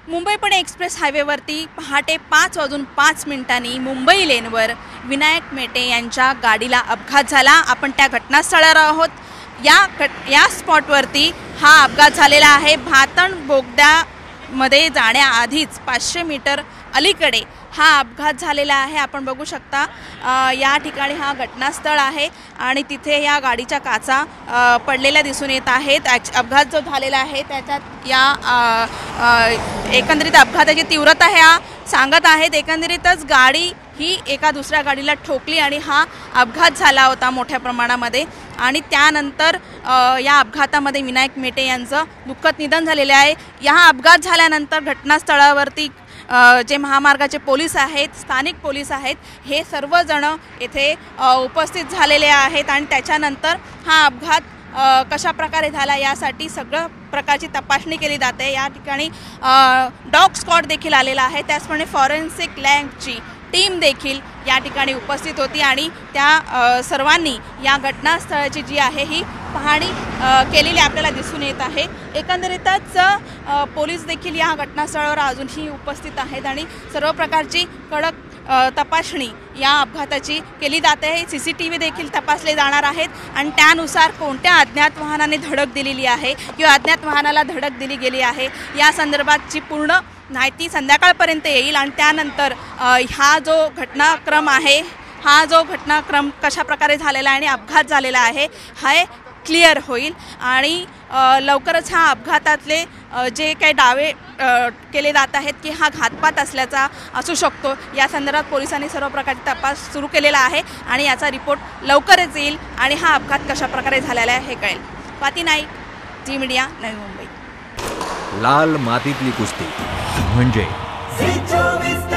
Mumbai-Pune express हायवेवरती पहाटे 5:05 मुंबई लेनवर विनायक मेटे यांच्या गाडीला अपघात झाला। आपण त्या घटनास्थळावर आहोत। या स्पॉटवरती हा अपघात झालेला आहे। भातण बोगद्यामध्ये जाण्याआधीच 500 मीटर अलीकडे हा अपघात झालेला आहे। आपण बघू शकता या ठिकाणी हा घटनास्थळ आहे आणि तिथे या गाडीच्या काचा पडलेल्या दिसून येत आहेत। अपघात जो झालेला आहे त्याच्यात या एकंदरीत अपघाताची तीव्रता ह्या सांगत आहेत। एकंदरीतच गाडी ही एका दुसऱ्या गाडीला ठोकली आणि हा अपघात झाला होता मोठ्या प्रमाणामध्ये आणि त्यानंतर या अपघातामध्ये विनायक मेटे यांचं दुःखद निधन झालेले आहे। या अपघात झाल्यानंतर घटनास्थळावरती जे महामार्गाचे पोलीस आहेत, स्थानिक पोलीस आहेत, हे सर्वजण येथे उपस्थित झालेले आहेत आणि त्याच्यानंतर हा अपघात कशा प्रकारे झाला यासाठी सगळं प्रकारची तपासणी केली जाते। या ठिकाणी डॉग स्क्वॉड देखील आलेला आहे, त्याचप्रमाणे फॉरेन्सिक लॅबची टीम देखील या ठिकाणी उपस्थित होती आणि त्या सर्वांनी या घटनास्थळाची जी आहे ही पाहणी केलेली आपल्याला दिसून येत आहे। एकंदरीतच पोलीस देखील या घटनास्थळावर अजूनही उपस्थित आहेत आणि सर्व प्रकारची कडक तपासणी या अपघाताची केली जाते आहे। CCTV देखील तपासले जाणार आहेत आणि त्यानुसार कोणत्या अज्ञात वाहनाने धडक दिलेली आहे किंवा अज्ञात वाहनाला धडक दिली गेली आहे या संदर्भातची पूर्ण माहिती संध्याकाळपर्यंत येईल आणि त्यानंतर हा जो घटनाक्रम आहे, हा जो घटनाक्रम कशा प्रकारे झालेला आहे आणि अपघात झालेला आहे हा क्लिअर होईल आणि लवकरच हा अपघातातले जे काही दावे केले जात आहेत की हा घातपात असल्याचा असू शकतो या संदर्भात पोलिसांनी सर्व प्रकारचे तपास सुरू केलेला आहे आणि याचा रिपोर्ट लवकरच येईल आणि हा अपघात कशा प्रकारे झालेला आहे हे कळेल। Swati Naik, Zee media, Navi Mumbai. लाल मातीतली कुस्ती म्हणजे